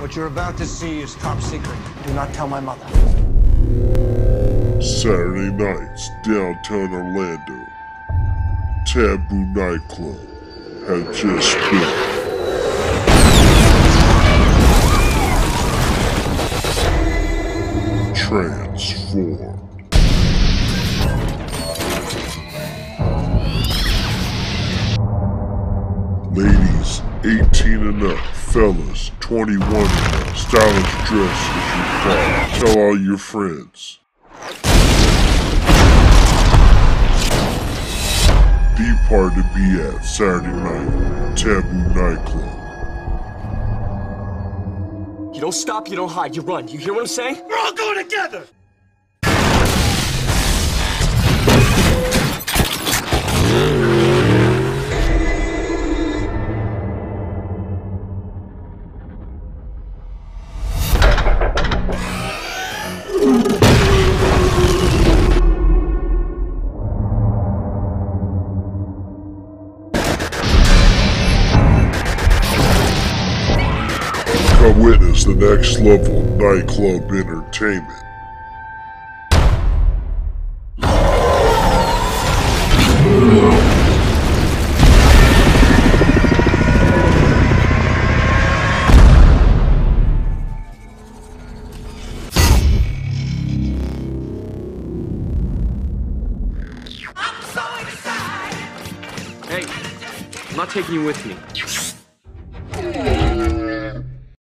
What you're about to see is top secret. Do not tell my mother. Saturday nights, downtown Orlando. Tabu Nightclub had just been transformed. Ladies 18 and up, fellas 21 and up, stylish dress if you fall. Tell all your friends. The party to be at Saturday night, Tabu Nightclub. You don't stop, you don't hide, you run. You hear what I'm saying? We're all going together! Come witness the next level of nightclub entertainment. Hey, I'm not taking you with me.